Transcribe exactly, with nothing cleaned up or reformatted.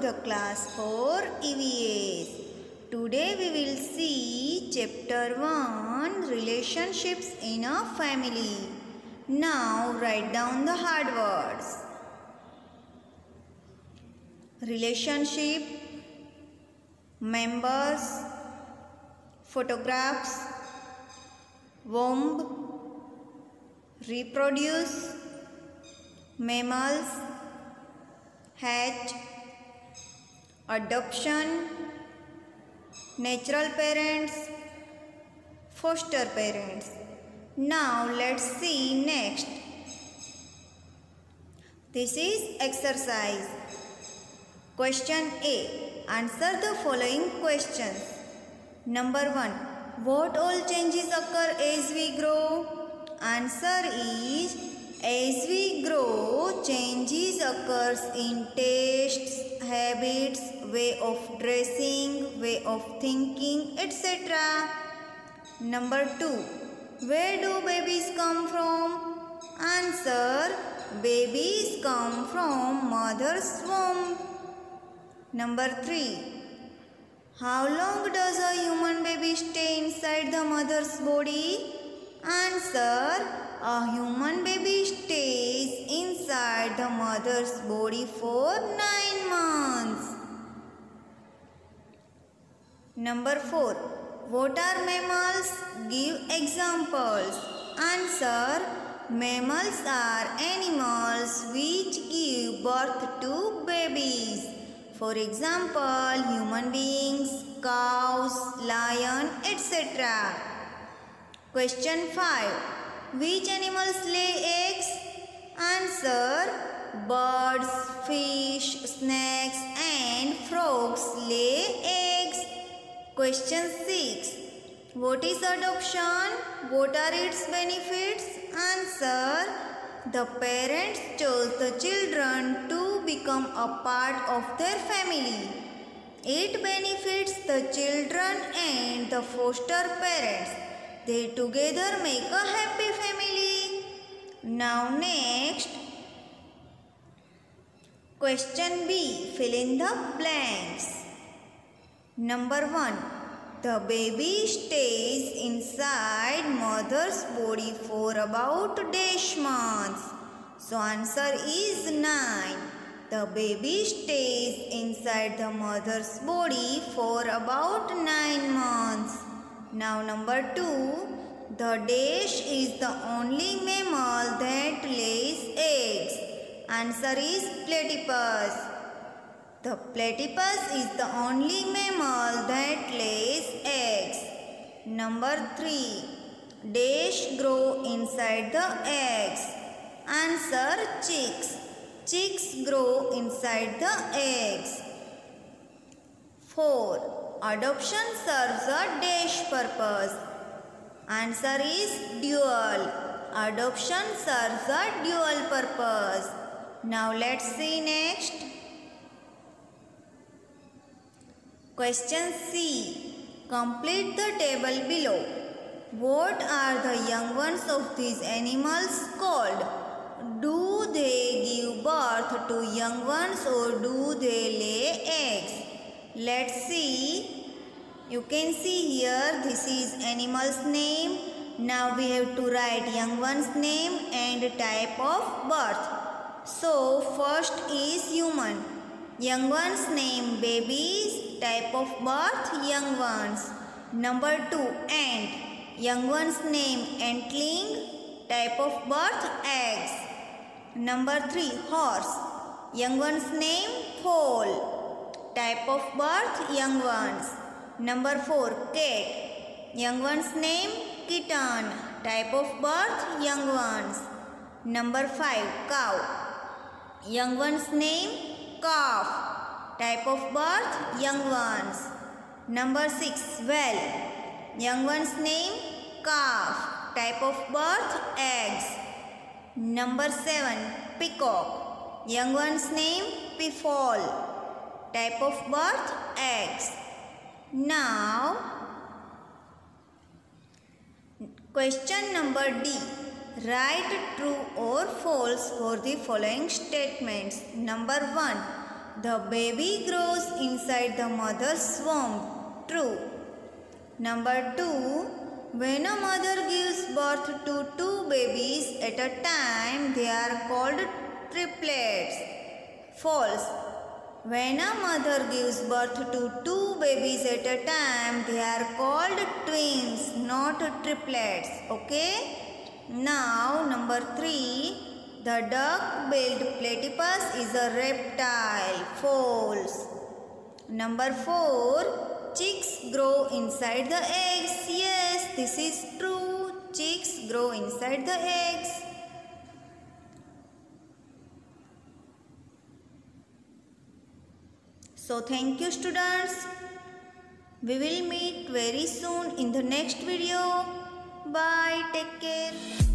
the class for E V S. Today we will see chapter one, relationships in a family. Now write down the hard words. Relationship, members, photographs, womb, reproduce, mammals, hatch, adoption, natural parents, foster parents. Now let's see next. This is exercise. Question A. Answer the following questions. Number one. What all changes occur as we grow? Answer is, as we grow, changes occurs in tastes, habits, way of dressing, way of thinking, et cetera. Number two. Where do babies come from? Answer. Babies come from mother's womb. Number three. How long does a human baby stay inside the mother's body? Answer. A human baby stays inside the mother's body for nine months. Number four. What are mammals? Give examples. Answer. Mammals are animals which give birth to babies. For example, human beings, cows, lion, et cetera. Question five. Which animals lay eggs? Answer. Birds, fish, snakes and frogs lay eggs. Question six. What is adoption? What are its benefits? Answer. The parents chose the children to become a part of their family. It benefits the children and the foster parents. They together make a happy family. Now next. Question B. Fill in the blanks. Number one. The baby stays inside mother's body for about dash months. So answer is nine. The baby stays inside the mother's body for about nine months. Now number two. The dash is the only mammal that lays eggs. Answer is platypus. The platypus is the only mammal that lays eggs. Number three. Dash grow inside the eggs. Answer chicks. Chicks grow inside the eggs. four. Adoption serves a dash purpose. Answer is dual. Adoption serves a dual purpose. Now let's see next. Question C. Complete the table below. What are the young ones of these animals called? Do they give birth to young ones or do they lay eggs? Let's see. You can see here this is animal's name. Now we have to write young one's name and type of birth. So first is human. Young one's name babies, type of birth young ones. Number two, ant. Young one's name antling, type of birth eggs. Number three, horse. Young one's name foal, type of birth young ones. Number four, cat. Young one's name kitten, type of birth young ones. Number five, cow. Young one's name calf, type of birth young ones. Number six, whale. Young one's name calf, type of birth eggs. Number seven, peacock. Young one's name peafowl, type of birth eggs. Now question number D. Write true or false for the following statements. Number one. The baby grows inside the mother's womb. True. Number two. When a mother gives birth to two babies at a time, they are called triplets. False. When a mother gives birth to two babies at a time, they are called twins, not triplets. Okay? Now, number three. The duck-billed platypus is a reptile. False. Number four. Chicks grow inside the eggs. Yes, this is true. Chicks grow inside the eggs. So thank you students. We will meet very soon in the next video. Bye. Take care.